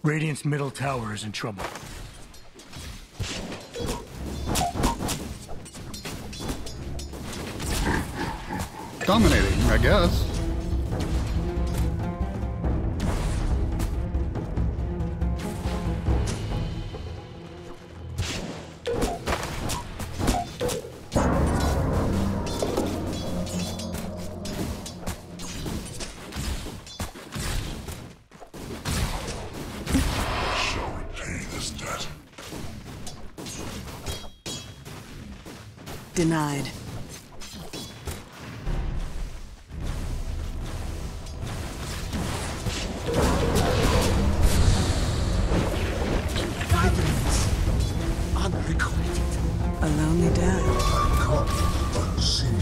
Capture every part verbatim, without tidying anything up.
Radiant's middle tower is in trouble. Dominating, I guess. Denied. Violence. Unrequited. A lonely death. Come unseen.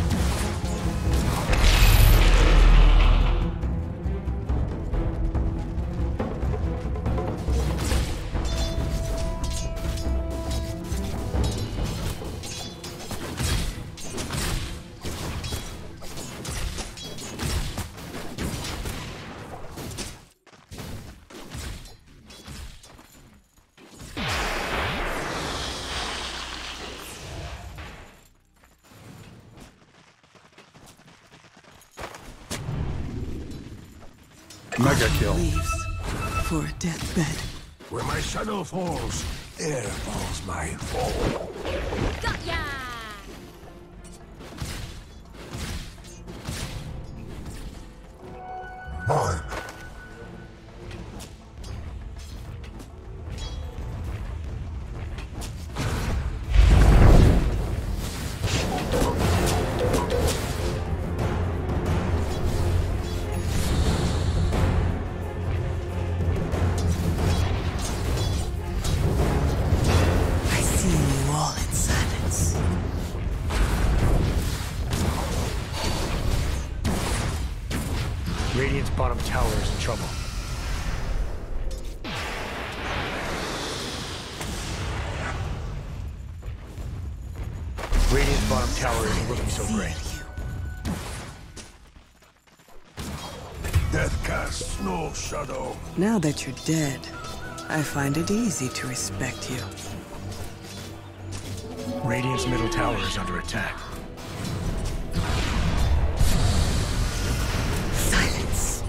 Mega kill. Leaves for a deathbed. Where my shadow falls, there falls my fall. Got ya! Mine. Radiant's bottom tower is in trouble. Radiant's bottom tower isn't looking so great. Death casts no shadow. Now that you're dead, I find it easy to respect you. Radiant's middle tower is under attack. Silence.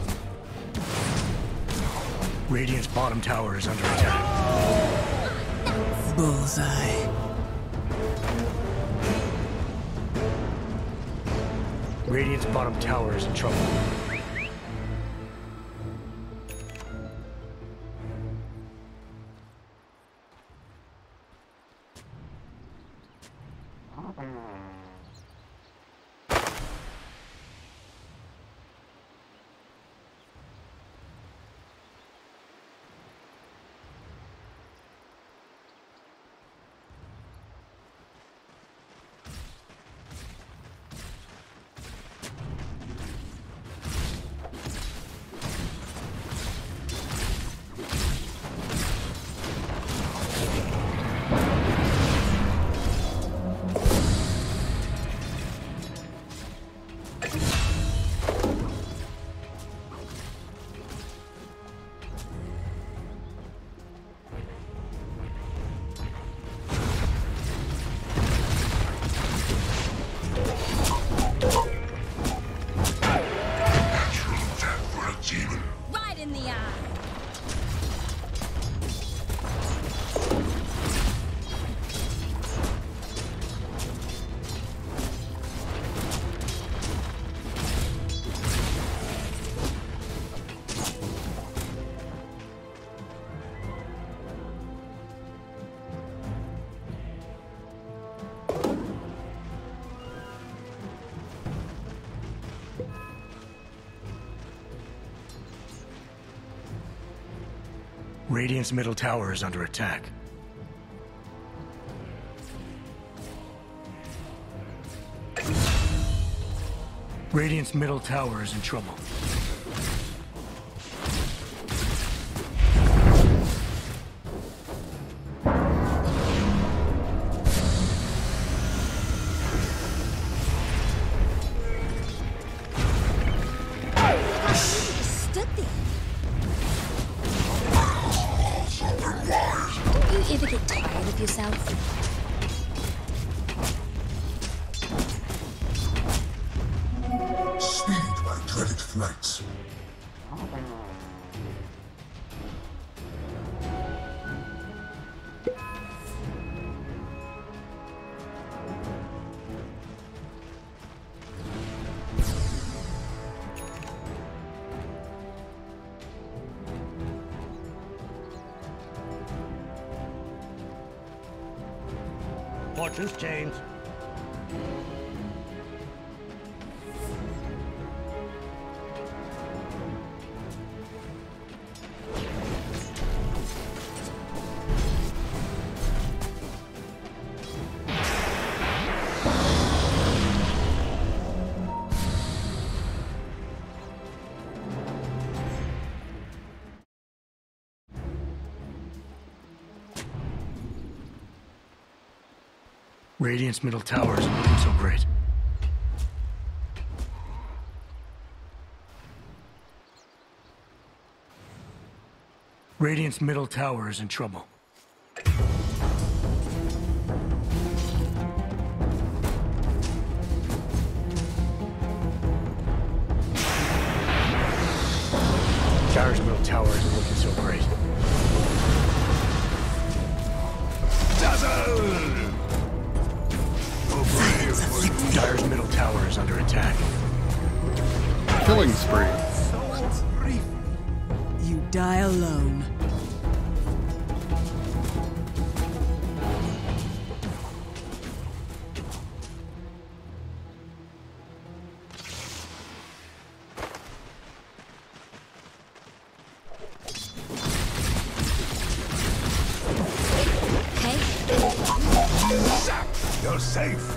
Radiant's bottom tower is under attack. Bullseye. Radiant's bottom tower is in trouble. Right in the eye. Radiant's middle tower is under attack. Radiant's middle tower is in trouble. Stood there. Get tired of yourself? Speed my dreaded flights. Fortune's changed. Radiant's middle tower isn't looking so great. Radiant's middle tower is in trouble. Dire's middle tower isn't looking so great. Dazzle! Dire's middle tower is under attack. Killing spree. You die alone. You're safe.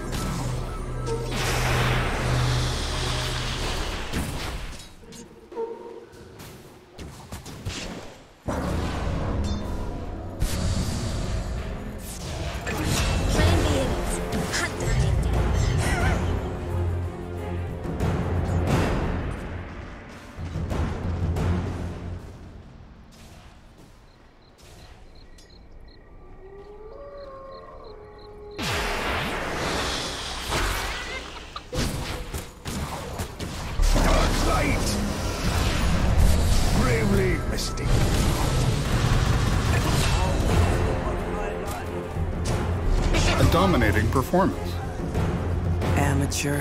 Bravely misty. A dominating performance. Amateur.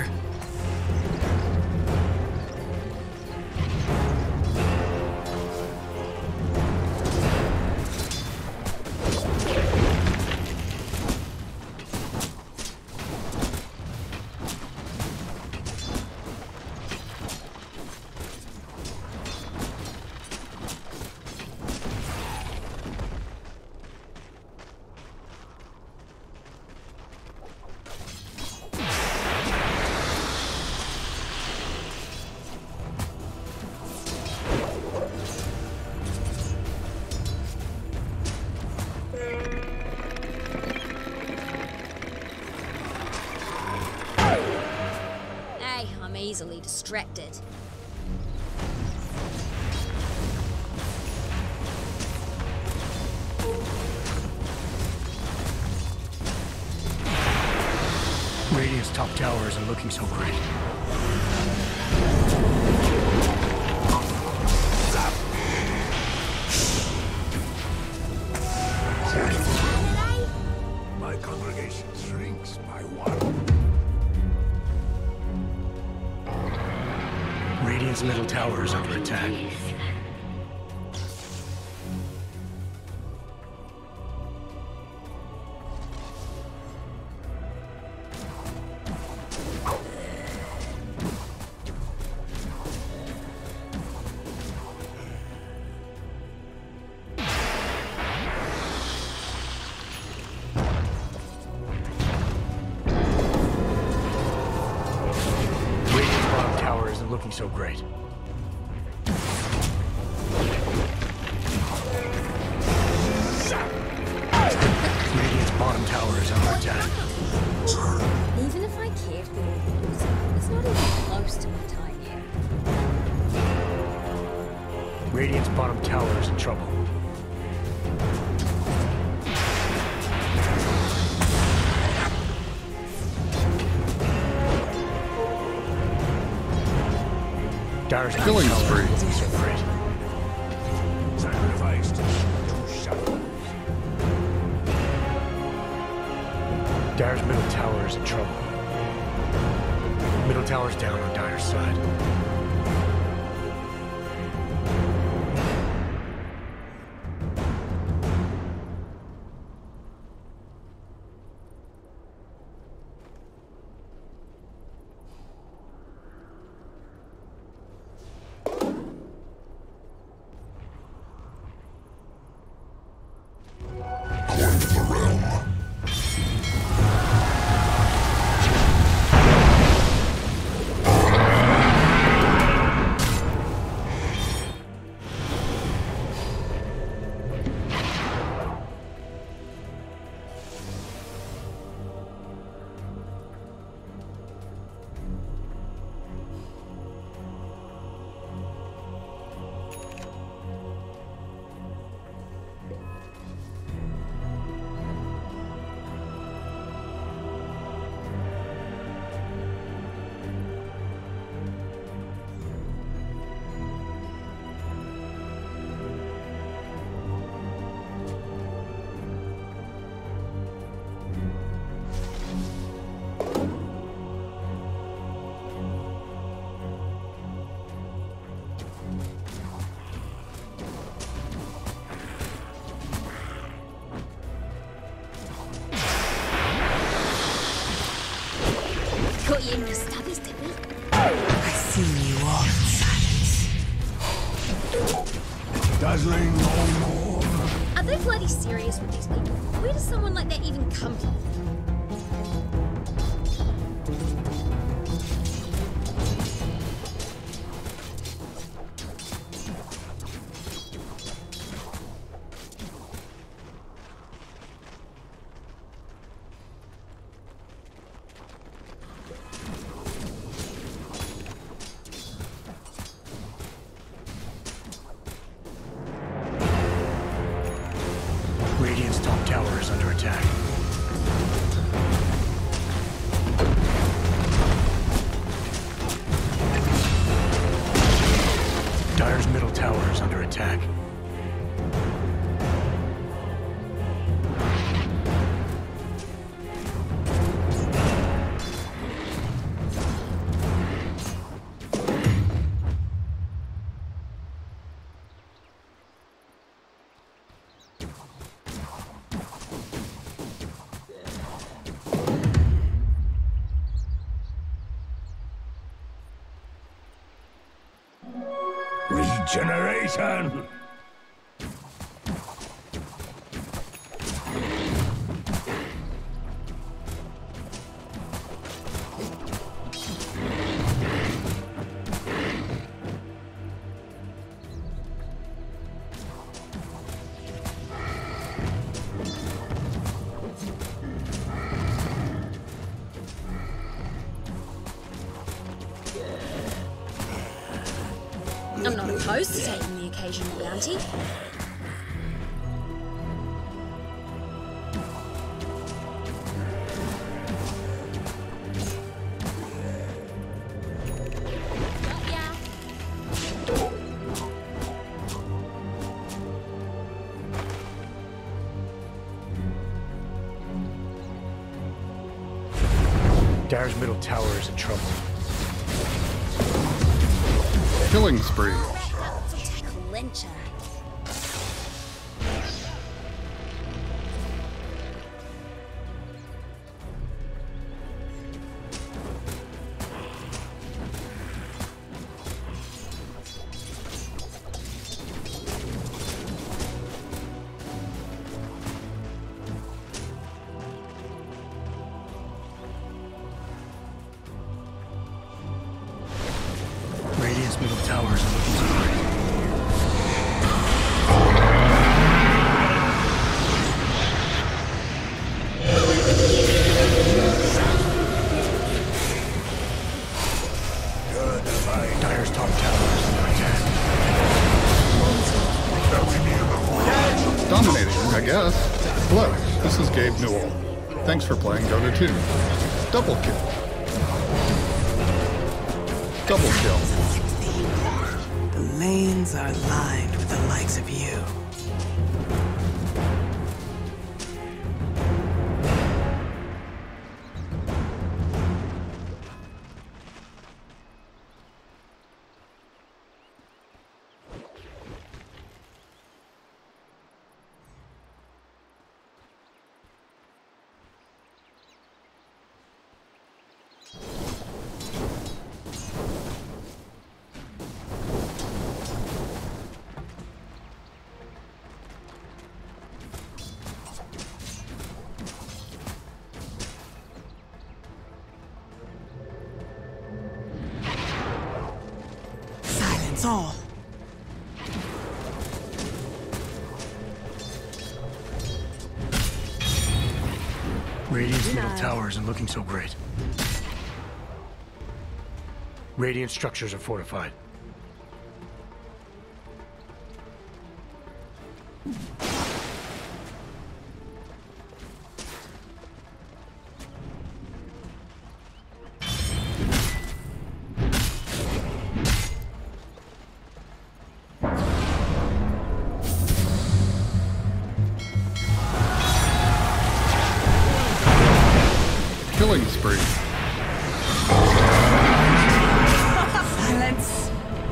I'm easily distracted. Radiant's top tower isn't looking so great. My congregation shrinks by one. Radiant's middle tower is under attack. Radiant's bottom tower isn't looking so great. Radiant's bottom tower is under attack. Even if I cared for things, it's not even close to my time here. Radiant's bottom tower is in trouble. Dire's Killing middle tower spree. is afraid. Sacrificed to shadows. Dire's middle tower is in trouble. Middle tower's down on Dire's side. Going to the realm. Got you in the stubbies, did we? I see you all in silence. Dazzling no more. Are they bloody serious with these people? Where does someone like that even come from? Radiant's top tower is under attack. Dire's middle tower is under attack. Regeneration! I'm not opposed to taking the occasional bounty. Got ya. Dire's middle tower is in trouble. Killing spree. Clencher. Radiant's middle tower is looking to break. Dire's top tower is under attack. Dominating, I guess. Hello, this is Gabe Newell. Thanks for playing Dota two. Double kill. Double kill. lanes are lined with the likes of you. All. Radiant's middle tower isn't looking so great. Radiant structures are fortified. Killing spree. Silence.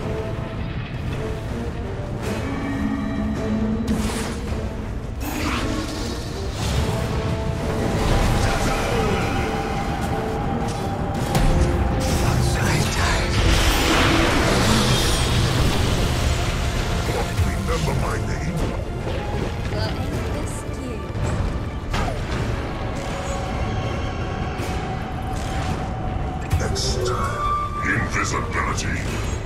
Remember my name? Well, ain't this cute? Next time, invisibility.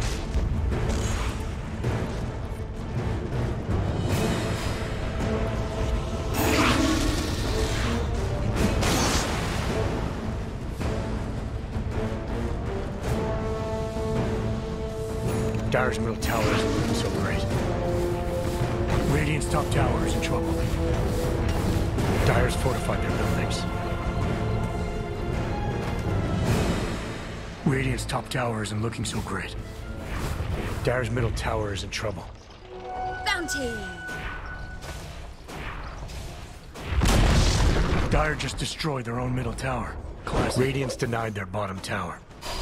Dire's middle tower isn't looking so great. Radiant's top tower is in trouble. Dire's fortified their buildings. Radiant's top tower isn't looking so great. Dire's middle tower is in trouble. Bounty! Dire just destroyed their own middle tower. Classic. Radiant's denied their bottom tower.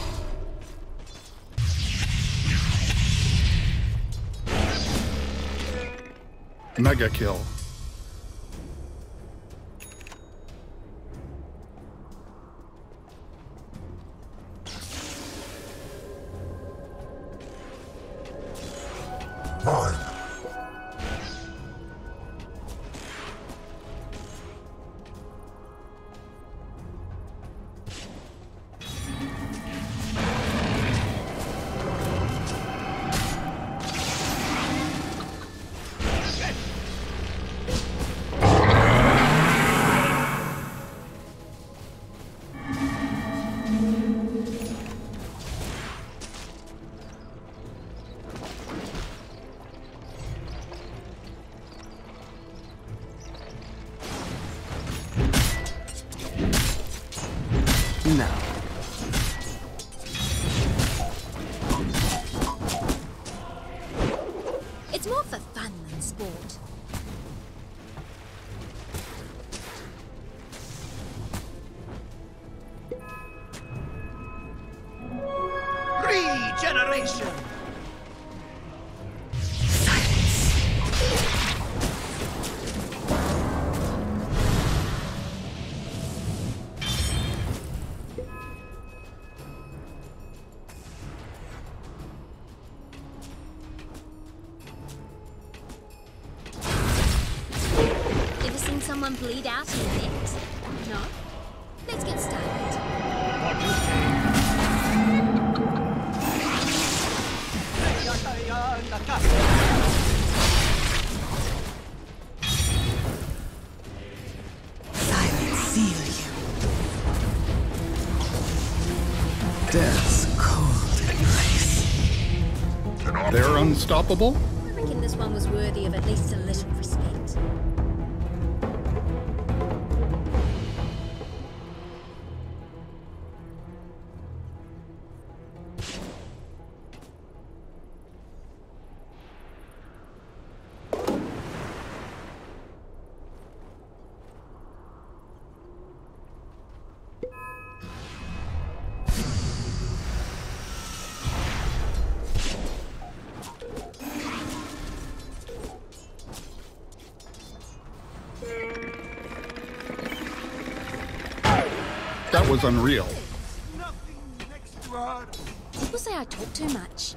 Mega kill. Mine. No. It's more for fun than sport. Regeneration! Ever seen someone bleed out in a net? No? Let's get started. Silence seal you. Death's cold embrace. They're unstoppable? I reckon this one was worthy of at least a little respect. That was unreal. Nothing next to her. People say I talk too much.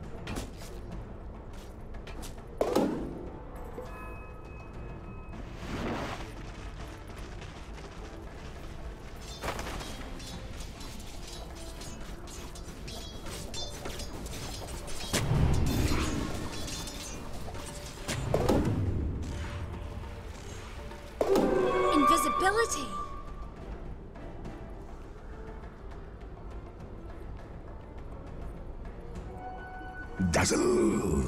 Invisibility. Dazzle.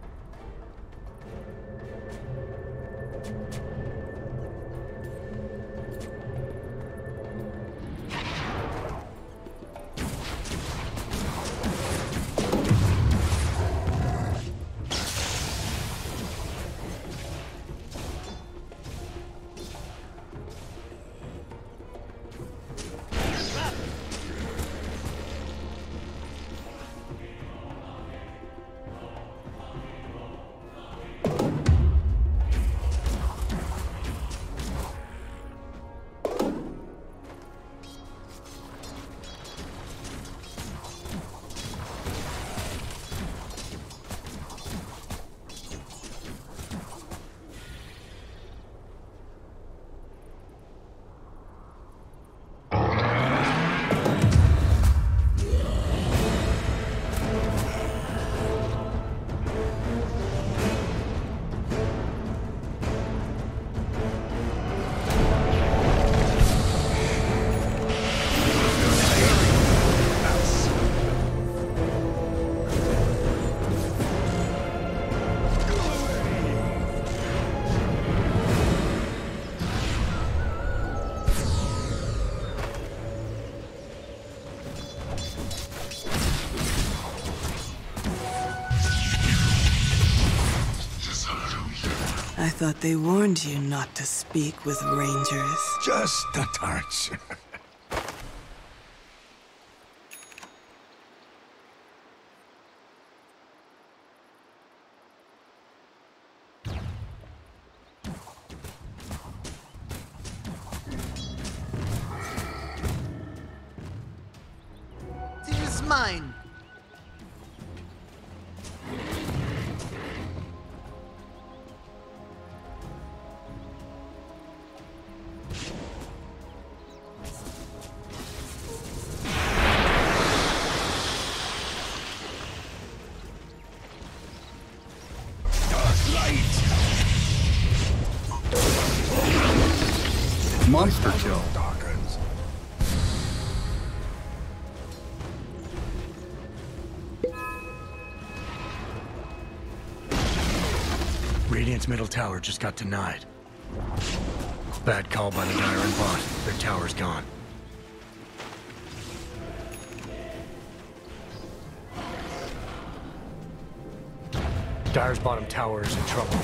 I thought they warned you not to speak with rangers. Just a touch. This is mine. Monster kill. Darkens. Radiant's middle tower just got denied. Bad call by the Iron bot. Their tower's gone. Dire's bottom tower is in trouble.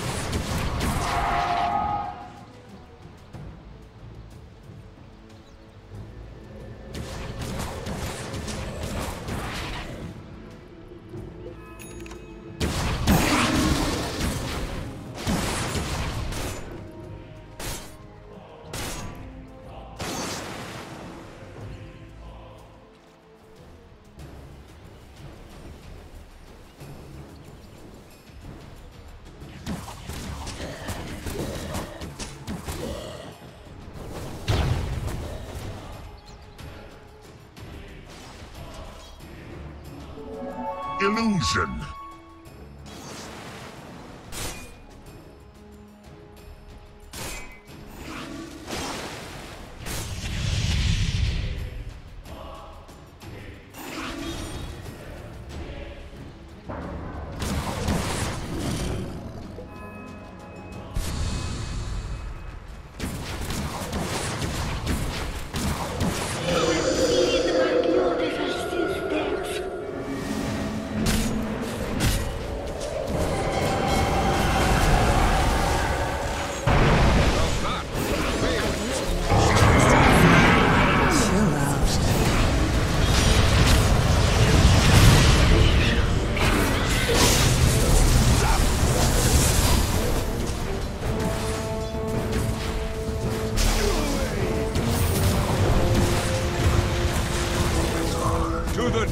Illusion.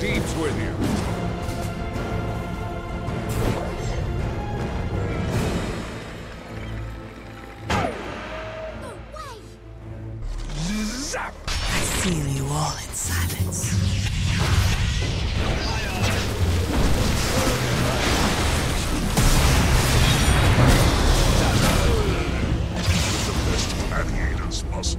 deeps with you. No way! Zap! I seal you all in silence. The best gladiators must.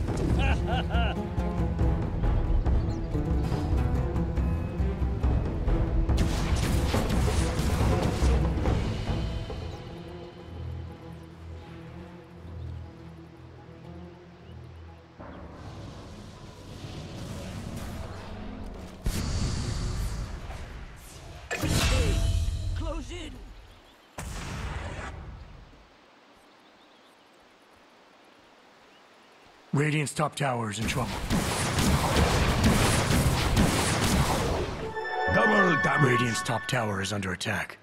Close in. Radiant's top tower is in trouble. Double damage. Radiant's top tower is under attack.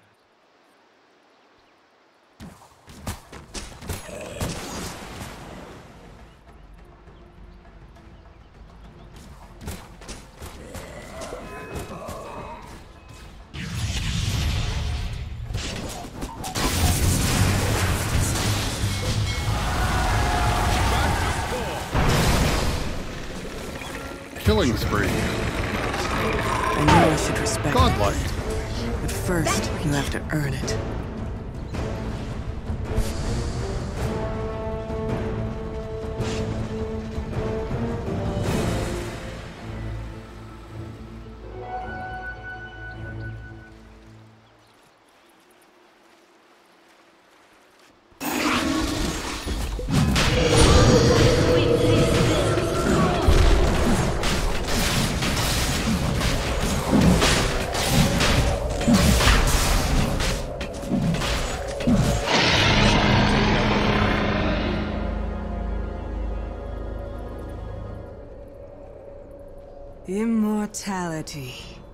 Killing spree. I knew I should respect Godlike. it. But first, you have to earn it. Immortality.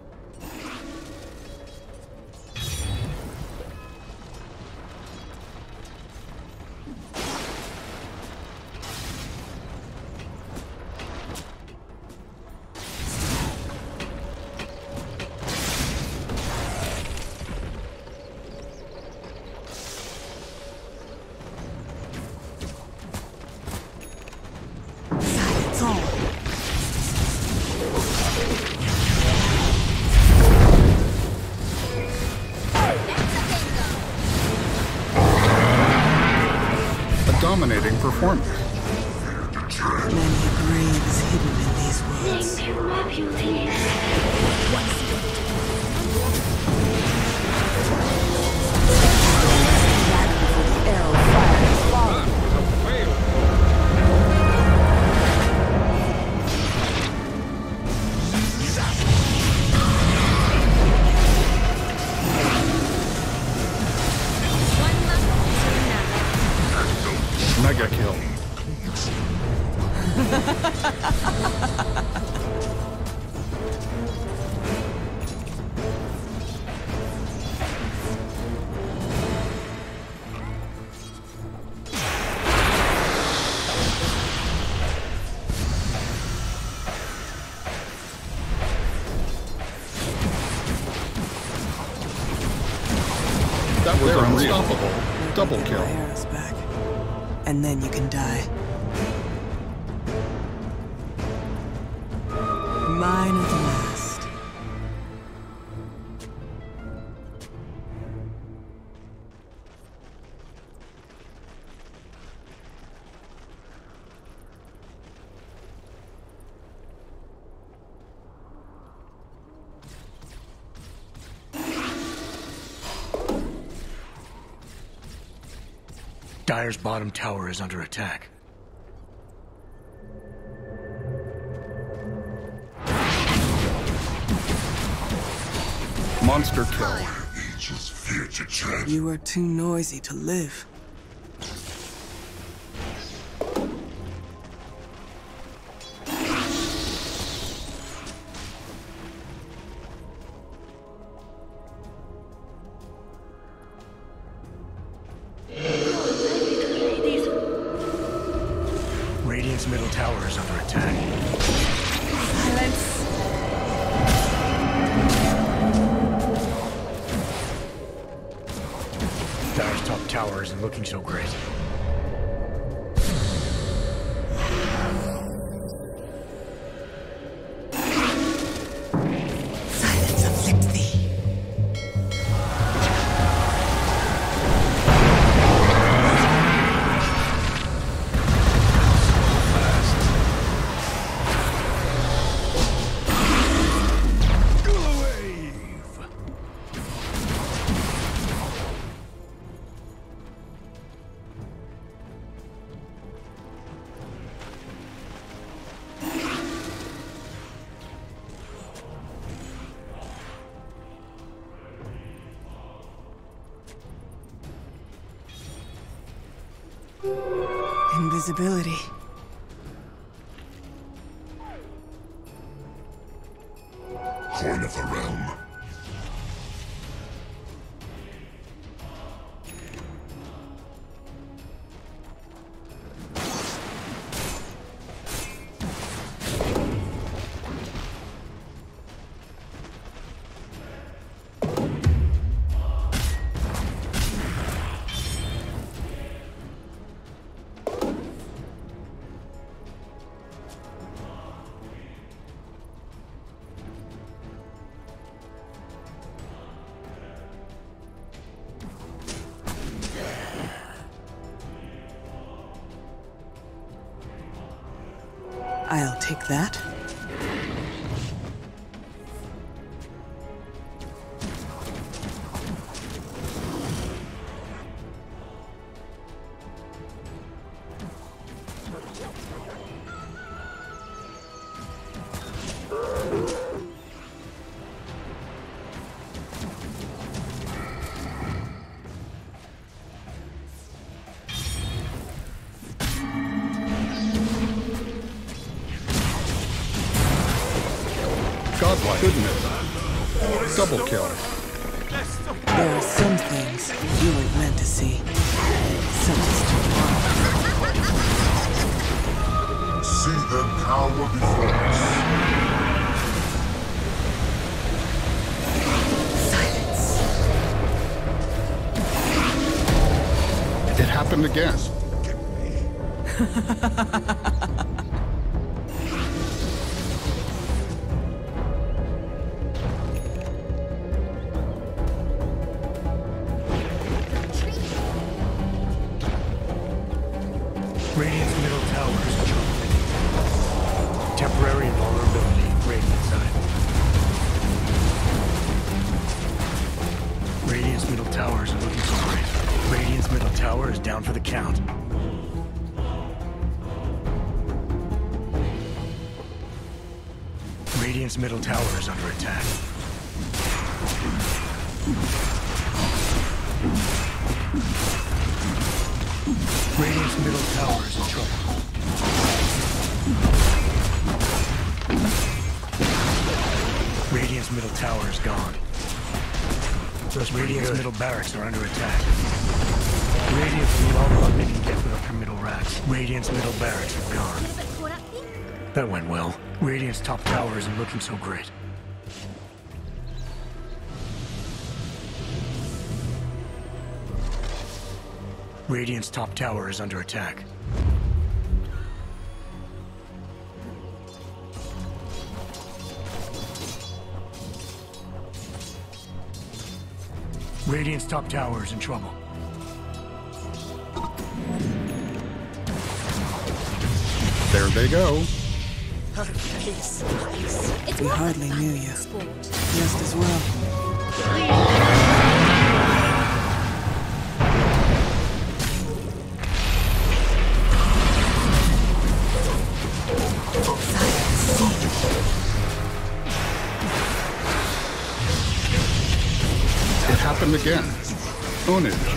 Silence all. A dominating performance. Many graves hidden in these woods. Mega kill. That was unstoppable. Double Get kill. my arrows back. And then you can die. Mine at last. Dire's bottom tower is under attack. Monster kill. Ages fear to tread. You are too noisy to live. Radiant's middle tower is under attack. Silence. and looking so great. Silence afflicts thee. Invisibility. Horn of the Realm. I'll take that. Godlike. Goodness. Double kill. There are some things you weren't meant to see. Such as tomorrow. See them cower before us. Silence. It happened again. Radiant's middle tower is dropping. Temporary invulnerability, Radiant side. Radiant's middle tower is looking so great. Radiant's middle tower is down for the count. Radiant's middle tower is under attack. Radiant's middle tower is in trouble. Radiant's middle tower is gone. Those Radiant's middle barracks are under attack. Radiant's need all the luck they can get without their middle racks. Radiant's middle barracks are gone. That went well. Radiant's top tower isn't looking so great. Radiant's top tower is under attack. Radiant's top tower is in trouble. There they go. It's We more hardly fun knew than you. sport. Just as well. It happened again. Winiarz.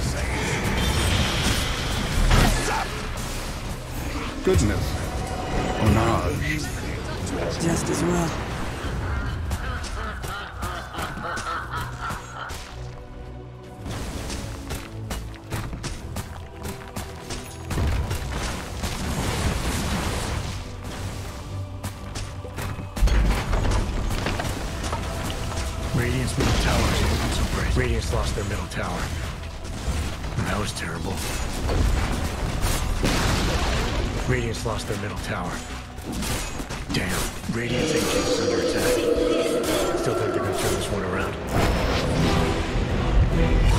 Goodness. Winiarz. Just as well. Radiant's middle tower is looking so great. Radiant's lost their middle tower. Now That was terrible. Radiant's lost their middle tower. Damn, Radiant's ancient is under attack. Still think they're gonna turn this one around.